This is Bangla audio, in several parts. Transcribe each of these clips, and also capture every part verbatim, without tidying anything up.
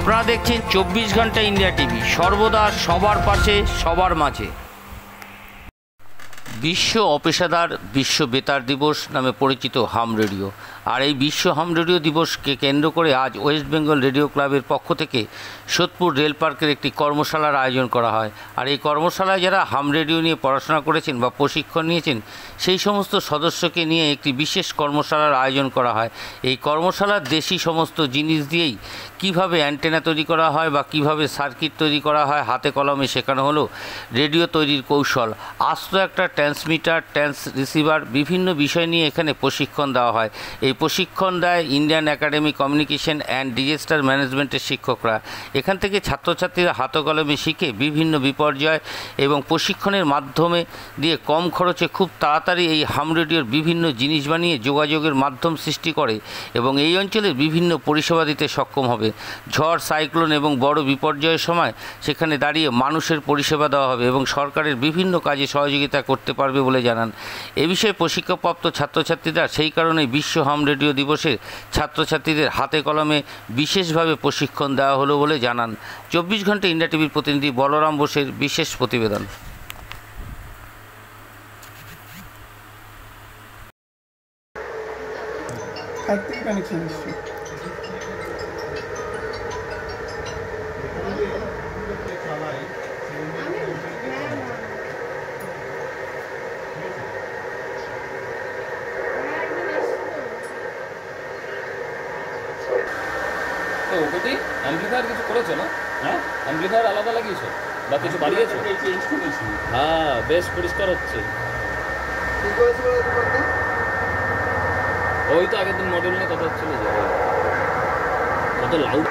আপনারা দেখছেন চব্বিশ ঘন্টা ইন্ডিয়া টিভি, সর্বদা সবার পাশে সবার মাঝে। বিশ্ব অপেশাদার বিশ্ব বেতার দিবস নামে পরিচিত হাম রেডিও, আর এই বিশ্ব হাম রেডিও দিবসকে কেন্দ্র করে আজ ওয়েস্ট বেঙ্গল রেডিও ক্লাবের পক্ষ থেকে সোদপুর রেল পার্কের একটি কর্মশালার আয়োজন করা হয়। আর এই কর্মশালায় যারা হাম রেডিও নিয়ে পড়াশোনা করেছেন বা প্রশিক্ষণ নিয়েছেন সেই সমস্ত সদস্যকে নিয়ে একটি বিশেষ কর্মশালার আয়োজন করা হয়। এই কর্মশালার দেশি সমস্ত জিনিস দিয়েই কিভাবে অ্যান্টেনা তৈরি করা হয় বা কিভাবে সার্কিট তৈরি করা হয় হাতে কলমে শেখানো হলো রেডিও তৈরির কৌশল। আস্ত একটা ট্রান্সমিটার, ট্রান্স রিসিভার, বিভিন্ন বিষয় নিয়ে এখানে প্রশিক্ষণ দেওয়া হয়। এই প্রশিক্ষণ দেয় Indian academy communication and disaster ম্যানেজমেন্টের শিক্ষকরা। এখান থেকে ছাত্রছাত্রীরা হাতে কলমে শিখে বিভিন্ন বিপর্যয় এবং প্রশিক্ষণের মাধ্যমে দিয়ে কম খরচে খুব তাড়াতাড়ি এই হাম রেডিওর বিভিন্ন জিনিস বানিয়ে যোগাযোগের মাধ্যম সৃষ্টি করে এবং এই অঞ্চলের বিভিন্ন পরিষেবা দিতে সক্ষম হবে। ঝড়, সাইক্লোন এবং বড় বিপর্যয়ের সময় সেখানে দাঁড়িয়ে মানুষের পরিষেবা দেওয়া হবে এবং সরকারের বিভিন্ন কাজে সহযোগিতা করতে পারবে বলে জানান। এ বিষয়ে প্রশিক্ষণপ্রাপ্ত ছাত্রছাত্রীরা সেই কারণে বিশ্ব হাম রেডিও দিবসে ছাত্রছাত্রীদের হাতে কলমে বিশেষভাবে প্রশিক্ষণ দেওয়া হলো বলে জানান। চব্বিশ ঘন্টা ইন্ডিয়া টিভির প্রতিনিধি বলরাম বোসের বিশেষ প্রতিবেদন। ওটি অ্যাম্পলিফায়ার কিছু করেছো না? হ্যাঁ, অ্যাম্পলিফায়ার আলাদা লাগিয়েছো বা কিছু বাড়িয়েছো? হ্যাঁ, বেশ পরিষ্কার হচ্ছে। ওই তো আগের দিন মডেল নিয়ে কথা হচ্ছিল যে কত লাউড।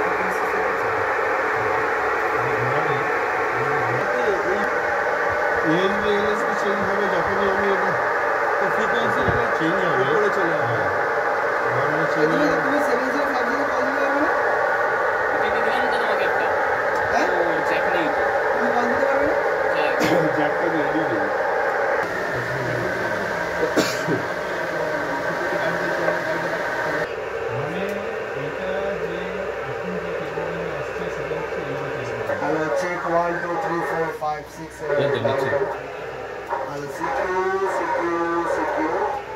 চেঞ্জ হবে যখনই আমি এটা ফ্রিকোয়েন্সি চেঞ্জ হবে করে চলে যাবে। তুমি seven zero five zero call দিতে পারবে না? এটা দিলাম তো তোমাকে একটা। হ্যাঁ, ও জ্যাক নেই তো। তুমি কল দিতে পারবে না? জ্যাকটা দিয়ে দিই। মানে এটা যে এখন যে টেকনোলজি আসছে সেটা হচ্ছে hello check one two three four five six seven hello CQ CQ CQ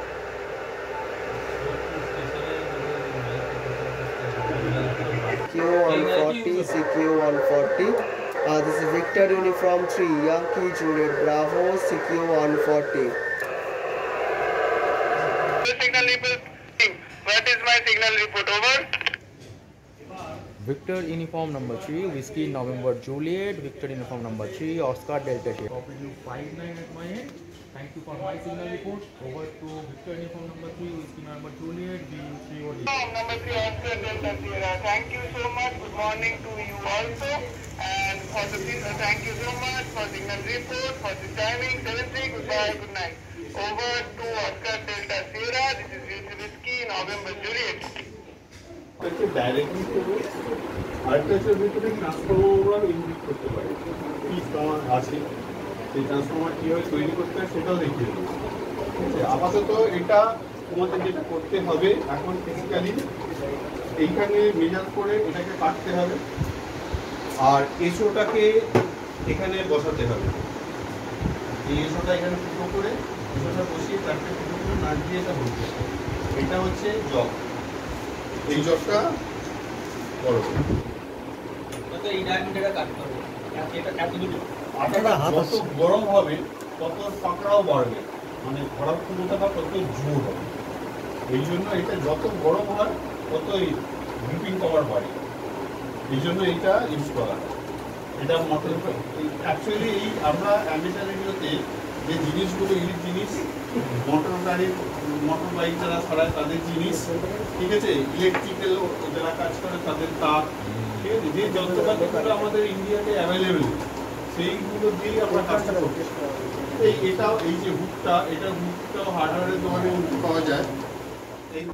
C Q one forty, C Q one forty. Uh, this is Victor Uniform three, Yankee Juliet Bravo, C Q one forty. Signal report. What is my signal report? Over. Victor Uniform number three, Whiskey November Juliet, Victor Uniform number three, Oscar Delta Sierra. Copy you five nine at my end. Thank you for my signal report. Over to Victor Uniform number three, Whiskey November Juliet, B U three O D. Number three, Oscar Delta Sierra. Thank you so much. Good morning to you also. And for the uh, thank you so much for signal report, for the timing, seven three, goodbye, good night. Over to Oscar Delta Sierra. This is Whiskey November Juliet. Directly করে আর্টেসের ভিতরে ট্রান্সফরমার ইনপুট করতে পারে। কি তোমার আছে সেই ট্রান্সফরমার কীভাবে তৈরি করতে হয় সেটাও দেখিয়ে দেবো। আপাতত এটা তোমাদের যেটা করতে হবে এখন ফিজিক্যালি এইখানে মেজার করে এটাকে কাটতে হবে আর এসোটাকে এখানে বসাতে হবে। এই এসোটা এখানে ফুটো করে এসোটা বসিয়ে চারটে ফুটো করে নাট দিয়ে এটা বলতে হবে। এটা হচ্ছে জগ। এই জবটা বড় এই ডায়ামিটারটা কাটতে হবে। এটা এতটুকু যত গরম হবে তত পাকড়াও বাড়বে, মানে ভরার ক্ষমতাটা তত জোর হবে। এই জন্য এটা যত গরম হয় ততই গ্রিপিং পাওয়ার বাড়ে। এই জন্য এটা ইউজ করা হয়। এটা মোটর অ্যাকচুয়ালি এই আমরা অ্যামিটার রেডিওতে যে জিনিসগুলো এই জিনিস মোটর গাড়ি মোটর বাইক যারা ছড়ায় তাদের জিনিস, ঠিক আছে, ইলেকট্রিক্যাল যারা কাজ করে তাদের তার, ঠিক আছে, যে যন্ত্রপাতিগুলো আমাদের ইন্ডিয়াতে অ্যাভেলেবেল সেইগুলো দিয়েই আমরা কাজটা করছি। এই এটাও এই যে হুকটা, এটা হুকটাও হার্ডওয়্যারের দোকানে পাওয়া যায়। এই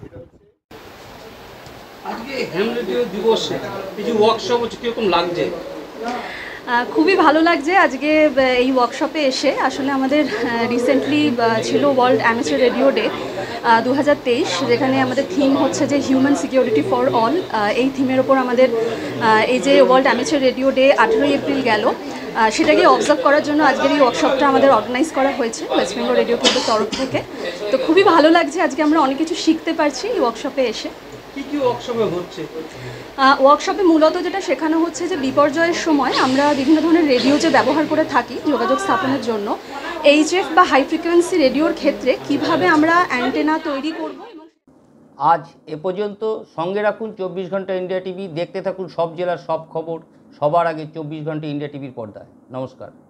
আজকে হ্যাম রেডিও দিবসে এই যে ওয়ার্কশপ হচ্ছে কিরকম লাগছে? খুবই ভালো লাগছে আজকে এই ওয়ার্কশপে এসে। আসলে আমাদের রিসেন্টলি ছিল ওয়ার্ল্ড অ্যামেচার রেডিও ডে, দু হাজার তেইশ, যেখানে আমাদের থিম হচ্ছে যে হিউম্যান সিকিউরিটি ফর অল। এই থিমের ওপর আমাদের এই যে ওয়ার্ল্ড অ্যামেচার রেডিও ডে আঠেরোই এপ্রিল গেল, সেটাকে অবজার্ভ করার জন্য আজকের এই ওয়ার্কশপটা আমাদের অর্গানাইজ করা হয়েছে ওয়েস্ট বেঙ্গল রেডিও ক্লাবের তরফ থেকে। তো খুবই ভালো লাগছে, আজকে আমরা অনেক কিছু শিখতে পারছি এই ওয়ার্কশপে এসে। কি কি ওয়ার্কশপে হচ্ছে? ওয়ার্কশপে মূলত যেটা শেখানো হচ্ছে যে বিপর্যয়ের সময় আমরা বিভিন্ন ধরনের রেডিও যে ব্যবহার করে থাকি যোগাযোগ স্থাপনের জন্য, এইচএফ বা হাই ফ্রিকোয়েন্সি রেডিওর ক্ষেত্রে কিভাবে আমরা অ্যান্টেনা তৈরি করব। আজ এ পর্যন্ত। সঙ্গে রাখুন চব্বিশ ঘন্টা ইন্ডিয়া টিভি, দেখতে থাকুন সব জেলার সব খবর সবার আগে চব্বিশ ঘন্টা ইন্ডিয়া টিভির পর্দায়। নমস্কার।